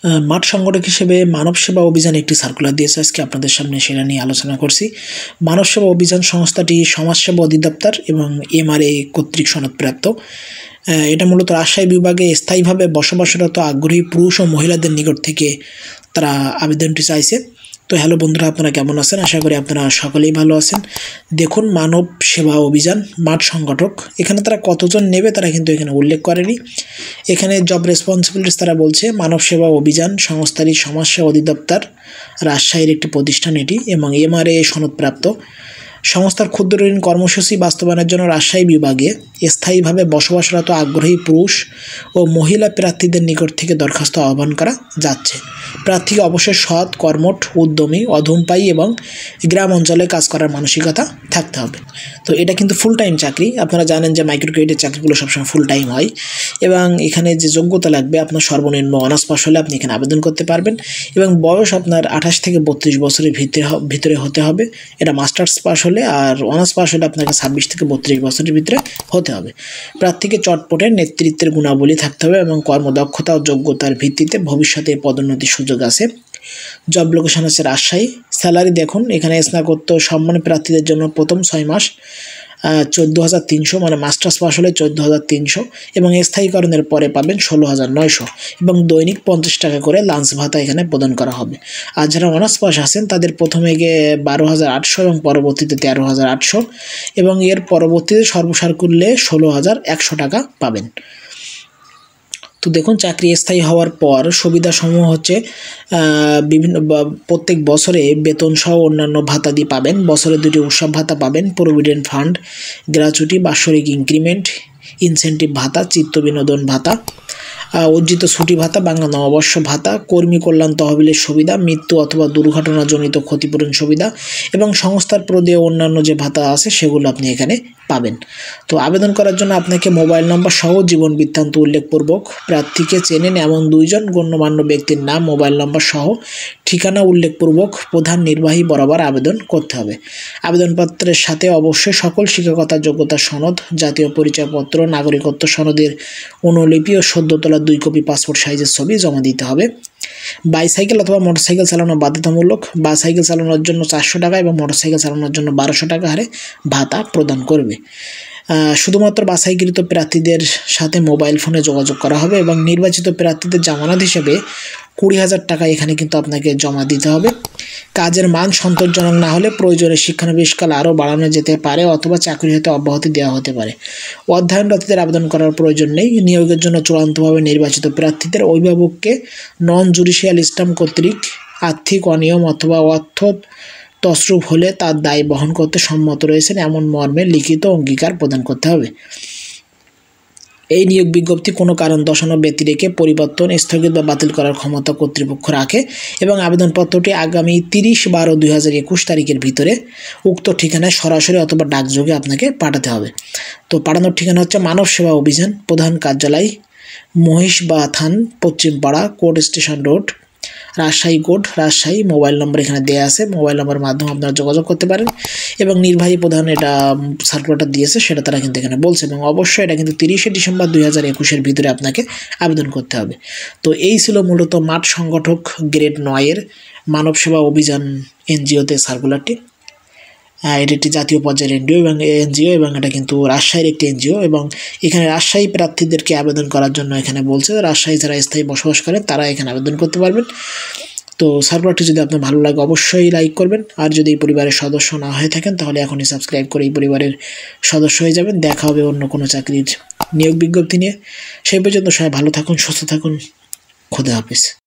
মাঠ সংগঠক হিসেবে মানব সেবা অভিযান একটি সার্কুলার দিয়েছে। আজকে আপনাদের সামনে সেটা নিয়ে আলোচনা করছি। মানব সেবা অভিযান সংস্থাটি সমাজসেবা অধিদপ্তর এবং MRA কর্তৃক সনদপ্রাপ্ত। এটা মূলত রাজশাহী বিভাগে স্থায়ীভাবে বসবাসরত আগ্রহী পুরুষ ও মহিলাদের নিকট থেকে তারা আবেদনটি চাইছে। তো হ্যালো বন্ধুরা, আপনারা কেমন আছেন? আশা করি আপনারা সকলেই ভালো আছেন। দেখুন, মানব সেবা অভিযান মাঠ সংগঠক, এখানে তারা কতজন নেবে তারা কিন্তু এখানে উল্লেখ করেনি। এখানে জব রেসপন্সিবিলিটিস তারা বলছে মানব সেবা অভিযান সংস্থারই সমাজসেবা অধিদপ্তর রাজশাহীর একটি প্রতিষ্ঠান এটি এবং MRA সনদপ্রাপ্ত। সংস্থার ক্ষুদ্র ঋণ কর্মসূচি বাস্তবায়নের জন্য রাজশাহী বিভাগে স্থায়ীভাবে বসবাসরত আগ্রহী পুরুষ ও মহিলা প্রার্থীদের নিকট থেকে দরখাস্ত আহ্বান করা যাচ্ছে। প্রার্থীকে অবশ্যই সৎ, কর্মঠ, উদ্যমী, অধমপায়ী এবং গ্রাম অঞ্চলে কাজ করার মানসিকতা থাকতে হবে। তো এটা কিন্তু ফুল টাইম চাকরি। আপনারা জানেন যে মাইক্রো ক্রেডিটের চাকরিগুলো সবসময় ফুল টাইম হয় এবং এখানে যে যোগ্যতা লাগবে, আপনার সর্বনিম্ন অনার্স পাস হলে আপনি এখানে আবেদন করতে পারবেন এবং বয়স আপনার 28 থেকে 32 বছরের ভিতরে হতে হবে। এটা মাস্টার্স পাস হলে, আর অনার্স পাস হলে আপনাকে 26 থেকে 32 বছরের ভিতরে হতে হবে। প্রার্থীকে চটপটে নেতৃত্বের গুণাবলী থাকতে হবে এবং কর্মদক্ষতা ও যোগ্যতার ভিত্তিতে ভবিষ্যতে পদোন্নতির সুযোগ আছে। জব লোকেশন আছে রাজশাহী। স্যালারি দেখুন, এখানে স্নাতকোত্তর সম্মানী প্রার্থীদের জন্য প্রথম 6 মাস 14,300, মানে মাস্টার্স পাস হলে 14,300 এবং স্থায়ীকরণের পরে পাবেন 16,900 এবং দৈনিক 50 টাকা করে লাঞ্চ ভাতা এখানে প্রদান করা হবে। আর যারা অনার্স পাস আছেন তাদের প্রথমে গিয়ে 12,800 এবং পরবর্তীতে 13,800 এবং এর পরবর্তীতে সর্বসার করলে 16,100 টাকা পাবেন। তো দেখুন, চাকরি স্থায়ী হওয়ার পর সুবিধাসমূহ হচ্ছে প্রত্যেক বছরে বেতন সহ অন্যান্য ভাতাদি পাবেন। বছরে 2টি উৎসব ভাতা পাবেন, প্রভিডেন্ট ফান্ড, গ্র্যাচুইটি, বাৎসরিক ইনক্রিমেন্ট, ইনসেন্টিভ ভাতা, চিত্ত বিনোদন ভাতা, অর্জিত ছুটি ভাতা, বাংলা নববর্ষ ভাতা, কর্মী কল্যাণ তহবিলের সুবিধা, মৃত্যু অথবা দুর্ঘটনাজনিত ক্ষতিপূরণ সুবিধা এবং সংস্থার প্রদেয় অন্যান্য যে ভাতা আছে সেগুলো আপনি এখানে পাবেন। তো আবেদন করার জন্য আপনাকে মোবাইল নম্বর সহ জীবন বৃত্তান্ত উল্লেখপূর্বক প্রার্থীকে চেনেন এমন 2 জন গণ্যমান্য ব্যক্তির নাম, মোবাইল নম্বর সহ ঠিকানা উল্লেখপূর্বক প্রধান নির্বাহী বরাবর আবেদন করতে হবে। আবেদনপত্রের সাথে অবশ্যই সকল শিক্ষকতার যোগ্যতার সনদ, জাতীয় পরিচয়পত্র, নাগরিকত্ব সনদের অনুলিপি ও সদ্য তোলা 2 কপি পাসপোর্ট সাইজের ছবি জমা দিতে হবে। বাইসাইকেল অথবা মোটরসাইকেল চালানো বাধ্যতামূলক। বাইসাইকেল চালানোর জন্য 400 টাকা এবং মোটরসাইকেল চালানোর জন্য 1200 টাকা হারে ভাতা প্রদান করবে। শুধুমাত্র বাছাইকৃত প্রার্থীদের সাথে মোবাইল ফোনে যোগাযোগ করা হবে এবং নির্বাচিত প্রার্থীদের জামানত হিসেবে 20,000 টাকা এখানে কিন্তু আপনাকে জমা দিতে হবে। কাজের মান সন্তোষজনক না হলে প্রয়োজনে শিক্ষানবিশকাল আরও বাড়ানো যেতে পারে অথবা চাকরি হতে অব্যাহতি দেওয়া হতে পারে। অধ্যয়নরতদের আবেদন করার প্রয়োজন নেই। নিয়োগের জন্য চূড়ান্তভাবে নির্বাচিত প্রার্থীদের অভিভাবককে নন জুডিশিয়াল স্ট্যাম্প কর্তৃক আর্থিক অনিয়ম অথবা অর্থ তছরূপ হলে তার দায় বহন করতে সম্মত রয়েছেন এমন মর্মে লিখিত অঙ্গীকার প্রদান করতে হবে। এই নিয়োগ বিজ্ঞপ্তি কোনো কারণ দর্শানো ব্যতি রেখে পরিবর্তন, স্থগিত বা বাতিল করার ক্ষমতা কর্তৃপক্ষ রাখে এবং আবেদনপত্রটি আগামী 30/12/2021 তারিখের ভিতরে উক্ত ঠিকানায় সরাসরি অথবা ডাকযোগে আপনাকে পাঠাতে হবে। তো পাঠানোর ঠিকানা হচ্ছে মানব সেবা অভিযান, প্রধান কার্যালয়, Mohishbathan, Paschimpara, court station road, Rajshahi code, Rajshahi. Mobile number এখানে দেওয়া আছে, মোবাইল নম্বরের মাধ্যমে আপনারা যোগাযোগ করতে পারেন এবং নির্বাহী প্রধান এটা সার্কুলারটা দিয়েছে সেটা তারা কিন্তু এখানে বলছে এবং অবশ্যই এটা কিন্তু 30শে ডিসেম্বর 2021-এর ভিতরে আপনাকে আবেদন করতে হবে। তো এই ছিল মূলত মাঠ সংগঠক গ্রেড 9-এর মানব সেবা অভিযান NGO-তে সার্কুলারটি। এটি একটি জাতীয় পর্যায়ের এনজিও এবং এটা কিন্তু রাজশাহীর একটি NGO এবং এখানে রাজশাহী প্রার্থীদেরকে আবেদন করার জন্য এখানে বলছে রাজশাহী যারা স্থায়ী বসবাস করেন তারা এখানে আবেদন করতে পারবেন। তো সার্কুলারটি যদি আপনার ভালো লাগে অবশ্যই লাইক করবেন, আর যদি এই পরিবারের সদস্য না হয়ে থাকেন তাহলে এখনই সাবস্ক্রাইব করে এই পরিবারের সদস্য হয়ে যাবেন। দেখা হবে অন্য কোনো চাকরির নিয়োগ বিজ্ঞপ্তি নিয়ে। সেই পর্যন্ত সবাই ভালো থাকুন, সুস্থ থাকুন। খোদা হাফেজ।